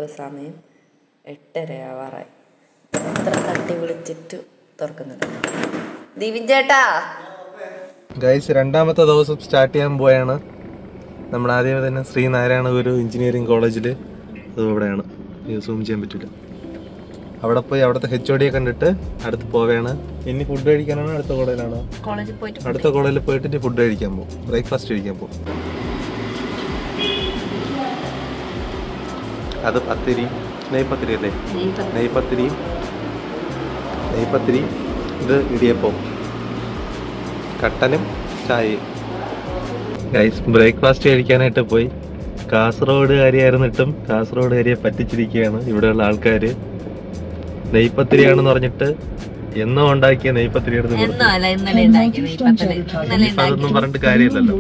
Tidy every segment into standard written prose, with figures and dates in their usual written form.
ഇപ്പോൾ സമയം 8:30 ആവാറായി. എത്ര തട്ടി വിളിച്ചിട്ട് തുറക്കുന്നുണ്ട്. ദിവിൻ ചേട്ടാ ഗൈസ്, രണ്ടാമത്തെ ദിവസം സ്റ്റാർട്ട് ചെയ്യാൻ പോയാണ്. നമ്മൾ ആദ്യമേ തന്നെ ശ്രീനാരായണ ഗുരു എഞ്ചിനീയറിംഗ് കോളേജിൽ, അത് ഇവിടെയാണ്, സൂം ചെയ്യാൻ പറ്റില്ല. അവിടെ പോയി അവിടുത്തെ HOD കണ്ടിട്ട് അടുത്ത് പോവുകയാണ്. ഇനി ഫുഡ് കഴിക്കാനാണോ അടുത്ത കോളേജിലാണോ? അടുത്ത കോളേജിൽ പോയിട്ട് ഫുഡ് കഴിക്കാൻ പോകും, ബ്രേക്ക്ഫാസ്റ്റ് കഴിക്കാൻ പോകും. അത് പത്തിരി, നെയ്പത്തിരി അല്ലേ? നെയ്പത്തിരി, ഇത് ഇടിയപ്പം, കട്ടനും ചായയും. ഗൈസ്, ബ്രേക്ക്ഫാസ്റ്റ് കഴിക്കാനായിട്ട് പോയി. കാസർഗോഡുകാരിയായിരുന്നിട്ടും കാസർഗോഡുകാരിയെ പറ്റിച്ചിരിക്കുകയാണ് ഇവിടെയുള്ള ആൾക്കാർ. നെയ്പത്തിരിയാണെന്ന് പറഞ്ഞിട്ട് എന്നോ ഉണ്ടാക്കിയ നെയ്പത്തിരി എടുത്ത് അതൊന്നും പറഞ്ഞിട്ട് കാര്യമില്ലല്ലോ.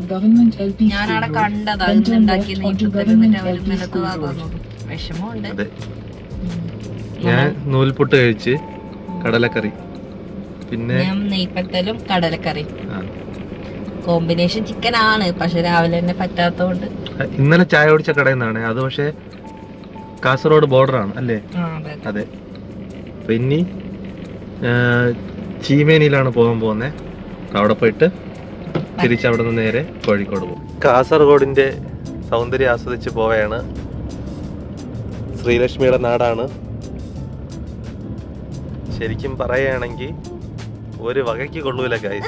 അതെ, ഞാൻ നൂൽപുട്ട് കഴിച്ച്, കടലക്കറി, പിന്നെ നെയ്പത്തലും കടലക്കറി കോമ്പിനേഷൻ ചിക്കൻ ആണ്. പക്ഷെ രാവിലെ തന്നെ പറ്റാത്തോണ്ട് ഇന്നലെ ചായ കുടിച്ച കടയിൽ നിന്നാണ് അത്. പക്ഷെ കാസർഗോഡ് ബോർഡർ ആണ് അല്ലേ? അതെ. പിന്നെ ചീമേനിയിലാണ് പോകാൻ പോകുന്നത്. അവിടെ പോയിട്ട് തിരിച്ച് അവിടെ നിന്ന് നേരെ കോഴിക്കോട് പോകും. കാസർഗോഡിന്റെ സൗന്ദര്യം ആസ്വദിച്ച് പോവുകയാണ്. ശ്രീലക്ഷ്മിയുടെ നാടാണ്. ശരിക്കും പറയുകയാണെങ്കിൽ ഒരു വകയ്ക്ക് കൊള്ളൂല ഗൈസ്.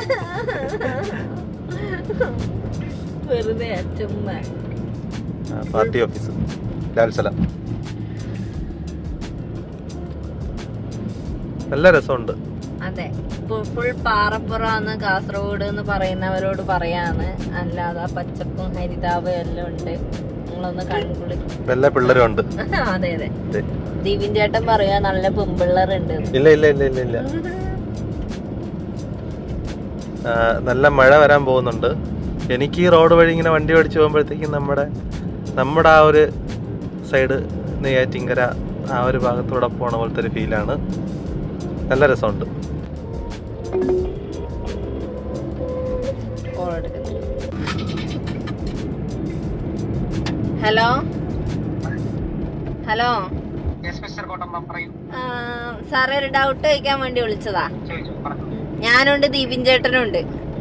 പാർട്ടി ഓഫീസ് ലാൽസല നല്ല രസമുണ്ട്. അതെ, ഫുൾ പാറപ്പുറമാണ് കാസർഗോഡ് എന്ന് പറയുന്നവരോട് പറയാന്ന്. അല്ലാതെ പച്ചപ്പും ഹരിതാവും എല്ലാം ഉണ്ട്. നിങ്ങളൊന്ന് കൺകുളി, നല്ല പിള്ളേരുണ്ട്. അതെ അതെ. ദിവിൻ ചേട്ടൻ പറയാ നല്ല പെൺപിള്ളേരുണ്ട്. ഇല്ല ഇല്ല ഇല്ല ഇല്ല ഇല്ല, നല്ല മഴ വരാൻ പോകുന്നുണ്ട്. എനിക്ക് ഈ റോഡ് വഴി ഇങ്ങനെ വണ്ടി ഓടിച്ച് പോകുമ്പോഴത്തേക്കും നമ്മുടെ ആ ഒരു സൈഡ് നെയ്യാറ്റിങ്കര ആ ഒരു ഭാഗത്തൂടെ പോണ പോലത്തെ ഒരു ഫീലാണ്. നല്ല രസമുണ്ട്. ഹലോ ഹലോ സാറേ, ഒരു ഡൗട്ട് ചോദിക്കാൻ വേണ്ടി വിളിച്ചതാ. ഞാനുണ്ട്, ദീപിൻ ചേട്ടനുണ്ട്.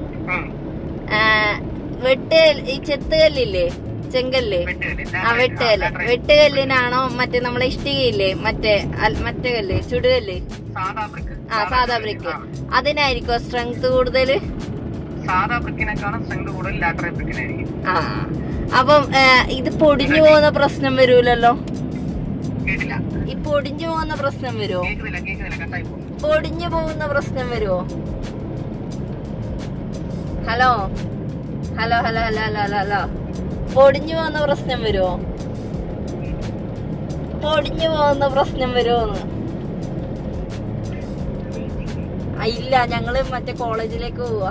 ഈ ചെത്തുകല്ലില്ലേ, ചെങ്കല്ല്, ആ വെട്ടുകല്ലിനാണോ മറ്റേ നമ്മളെ ഇഷ്ടികയില്ലേ, മറ്റേ കല്ല്, ചുടുകല്ല്, സാധാ ബ്രിക്ക്, അതിനായിരിക്കോ സ്ട്രെങ്ത് കൂടുതല്? ആ, അപ്പം ഇത് പൊടിഞ്ഞു പോകുന്ന പ്രശ്നം വരൂലല്ലോ? ഈ പൊടിഞ്ഞു പോകുന്ന പ്രശ്നം വരുമോ? പൊടിഞ്ഞു പോകുന്ന പ്രശ്നം വരുമോ? Hello hello hello hello hello hello hello പൊടിഞ്ഞു പോകുന്ന പ്രശ്നം വരുമോ? പൊടിഞ്ഞു പോകുന്ന പ്രശ്നം വരുമോന്ന്? ഇല്ല, ഞങ്ങള് മറ്റേ കോളേജിലേക്ക് പോവാ.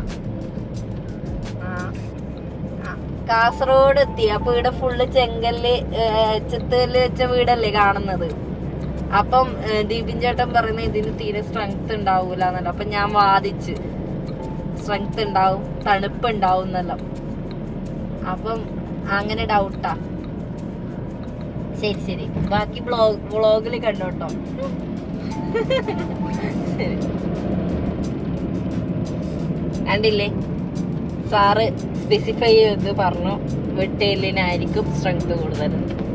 കാസർഗോഡ് എത്തി. അപ്പൊ ഇവിടെ ഫുള്ള് ചെങ്കല്ല്, ചെത്തുകല്ല് വെച്ച വീടല്ലേ കാണുന്നത്. അപ്പം ദീപിൻ ചേട്ടൻ പറയുന്നത് ഇതിന് തീരെ സ്ട്രെങ്ത് ഉണ്ടാവൂല എന്നല്ല. അപ്പൊ ഞാൻ വാദിച്ച് സ്ട്രെങ്ത് ഉണ്ടാവും, തണുപ്പ് ഉണ്ടാവും എന്നല്ലോ. അപ്പം അങ്ങനെ ഡൗട്ടാ. ശരി ശരി, ബാക്കി വ്ളോഗിൽ കണ്ടോട്ടോ. ശരി, കണ്ടില്ലേ, സാറ് സ്പെസിഫൈ ചെയ്ത് പറഞ്ഞു വെട്ടേലിനായിരിക്കും സ്ട്രെങ്ത് കൂടുതൽ.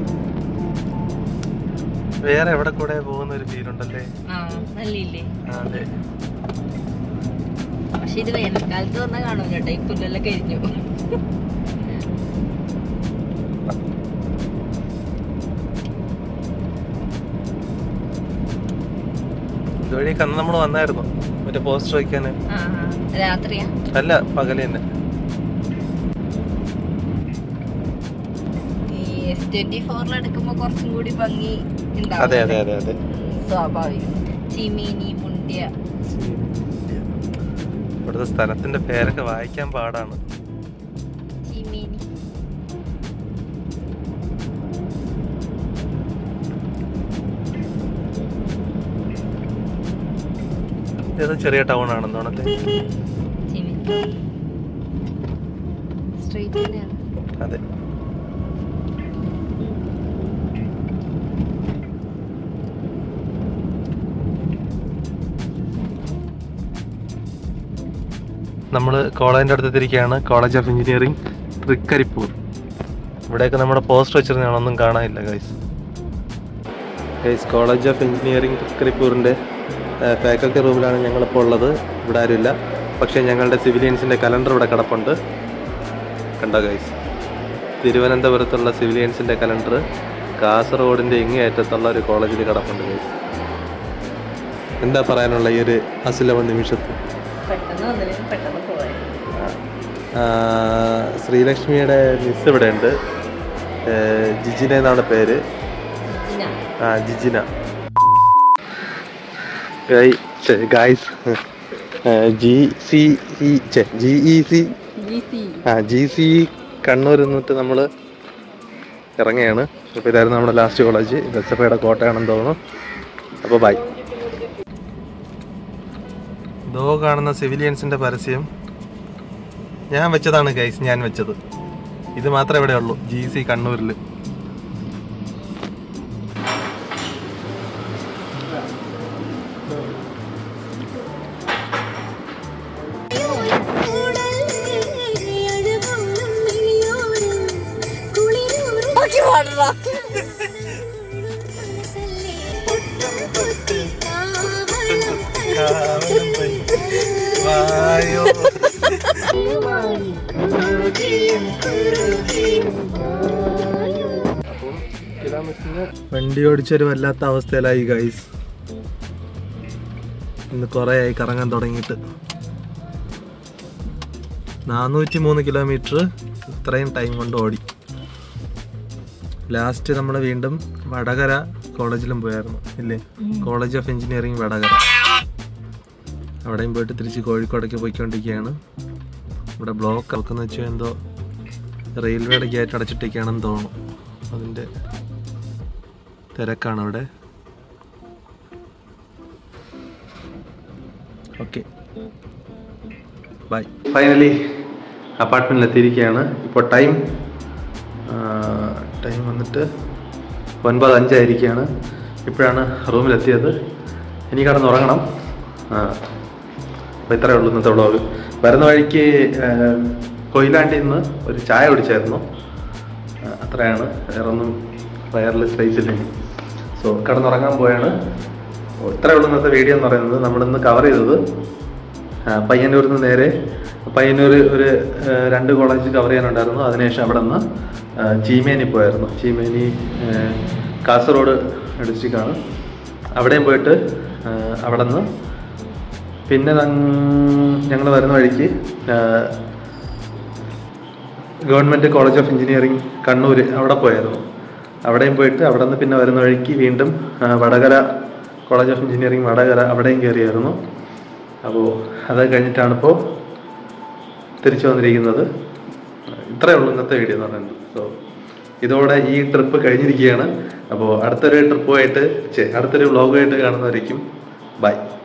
വേറെ എവിടെ കൂടെ പോകുന്ന ഒരു ഫീലുണ്ടല്ലേ? നല്ലില്ലേ? പക്ഷെ ഇത് വേനൽക്കാലത്ത് വന്നാൽ കാണും കേട്ടോ. ഈ പുല്ലെല്ലാം കഴിഞ്ഞു. ഇതുവഴി കന്ന് നമ്മൾ വന്നായിരുന്നു മറ്റേ പോസ്റ്റർ വയ്ക്കാന്. രാത്രിയാ? അല്ല, പകല് തന്നെ. ഈ S24 എടുക്കുമ്പോ കുറച്ചും കൂടി ഭംഗി അതെ അതെ അതെ അതെ, സ്വാഭാവികം. ചിമീനി, മുണ്ടിയ. ഇവിടുത്തെ സ്ഥലത്തിന്റെ പേരൊക്കെ വായിക്കാൻ പാടാണ്. ചിമീനി. ഇത് ചെറിയ ടൗൺ ആണെന്ന് തോന്നത്തെ. അതെ, നമ്മൾ കോളേജിൻ്റെ അടുത്തെത്തിരിക്കുകയാണ്. College of engineering Trikaripur. ഇവിടെയൊക്കെ നമ്മുടെ പോസ്റ്റർ വെച്ചിരുന്നതാണൊന്നും കാണാനില്ല ഗൈസ്. കോളേജ് ഓഫ് എഞ്ചിനീയറിംഗ് തൃക്കരിപ്പൂരിൻ്റെ ഫാക്കൽറ്റി റൂമിലാണ് ഞങ്ങളിപ്പോൾ ഉള്ളത്. ഇവിടെ ആരുമില്ല, പക്ഷേ ഞങ്ങളുടെ സിവിലിയൻസിൻ്റെ കലണ്ടർ ഇവിടെ കിടപ്പുണ്ട്. കണ്ടോ ഗൈസ്, തിരുവനന്തപുരത്തുള്ള സിവിലിയൻസിൻ്റെ കലണ്ടർ കാസർഗോഡിൻ്റെ ഇങ്ങേയറ്റത്തുള്ള ഒരു കോളേജിൽ കിടപ്പുണ്ട് ഗൈസ്. എന്താ പറയാനുള്ള ഈ ഒരു അസുലഭ നിമിഷത്തിൽ? ശ്രീലക്ഷ്മിയുടെ മിസ് ഇവിടെ ഉണ്ട്. ജിജിന എന്നാണ് പേര്. ജിജിന. ഗൈസ്, GC കണ്ണൂർ എന്നിട്ട് നമ്മൾ ഇറങ്ങുകയാണ്. അപ്പോൾ ഇതായിരുന്നു നമ്മുടെ ലാസ്റ്റ് കോളേജ്. ദസറയുടെ കോട്ടയാണെന്ന് തോന്നുന്നു. അപ്പോൾ ബൈ. ദോ കാണുന്ന സിവിലിയൻസിൻ്റെ പരസ്യം ഞാൻ വെച്ചതാണ് ഗൈസ്, ഞാൻ വെച്ചത്. ഇത് മാത്രമേ ഇവിടെ ഉള്ളൂ, GC കണ്ണൂരിൽ. വണ്ടി ഓടിച്ചൊരു വല്ലാത്ത അവസ്ഥയിലായി ഗൈസ്. ഇന്ന് കുറേ ആയി കറങ്ങാൻ തുടങ്ങിയിട്ട്. 403 കിലോമീറ്റർ ഇത്രയും ടൈം കൊണ്ട് ഓടി. ലാസ്റ്റ് നമ്മൾ വീണ്ടും വടകര കോളേജിലും പോയായിരുന്നു ഇല്ലേ? College of engineering Vadakara. അവിടെയും പോയിട്ട് തിരിച്ച് കോഴിക്കോടേക്ക് പോയിക്കൊണ്ടിരിക്കുകയാണ്. ഇവിടെ ബ്ലോക്ക് ആക്കുന്ന വെച്ചാൽ എന്തോ റെയിൽവേയുടെ ഗേറ്റ് അടച്ചിട്ടേക്കാണെന്ന് തോന്നുന്നു. അതിൻ്റെ തിരക്കാണ് ഇവിടെ. Okay, by. ഫൈനലി അപ്പാർട്ട്മെൻറ്റിൽ എത്തിയിരിക്കുകയാണ്. ഇപ്പോൾ ടൈം വന്നിട്ട് 9:05 ആയിരിക്കുകയാണ്. ഇപ്പോഴാണ് റൂമിലെത്തിയത്. ഇനി കിടന്നുറങ്ങണം. അപ്പോൾ ഇത്രയേ ഉള്ളൂ ഇന്നത്തെ വ്ളോഗ്. വരുന്ന വഴിക്ക് കൊയിലാണ്ടിൽ നിന്ന് ഒരു ചായ കുടിച്ചായിരുന്നു. അത്രയാണ്, വേറൊന്നും വയറിൽ സ്പേസ് ഇല്ലെങ്കിൽ. സോ കിടന്നുറങ്ങാൻ പോയാണ്. ഇത്രയേ ഉള്ളൂ ഇന്നത്തെ വീഡിയോ എന്ന് പറയുന്നത്. നമ്മളിന്ന് കവർ ചെയ്തത് പയ്യന്നൂരിൽ നിന്ന് നേരെ പയ്യന്നൂർ ഒരു 2 കോളേജ് കവർ ചെയ്യാനുണ്ടായിരുന്നു. അതിനുശേഷം അവിടെ നിന്ന് ചീമേനി പോയായിരുന്നു. ചീമേനി കാസർഗോഡ് ഡിസ്ട്രിക്റ്റാണ്. അവിടെയും പോയിട്ട് അവിടെ നിന്ന് പിന്നെ ഞങ്ങൾ വരുന്ന വഴിക്ക് government college of engineering Kannur അവിടെ പോയായിരുന്നു. അവിടെയും പോയിട്ട് അവിടെ നിന്ന് പിന്നെ വരുന്ന വഴിക്ക് വീണ്ടും Vadakara college of engineering Vadakara അവിടെയും കയറിയായിരുന്നു. അപ്പോൾ അത് കഴിഞ്ഞിട്ടാണിപ്പോൾ തിരിച്ചു വന്നിരിക്കുന്നത്. ഇത്രയേ ഉള്ളൂ ഇന്നത്തെ വീഡിയോ എന്ന് പറയുന്നത്. സോ ഇതോടെ ഈ ട്രിപ്പ് കഴിഞ്ഞിരിക്കുകയാണ്. അപ്പോൾ അടുത്തൊരു ട്രിപ്പുമായിട്ട് അടുത്തൊരു വ്ളോഗുമായിട്ട് കാണുന്നതായിരിക്കും. ബൈ.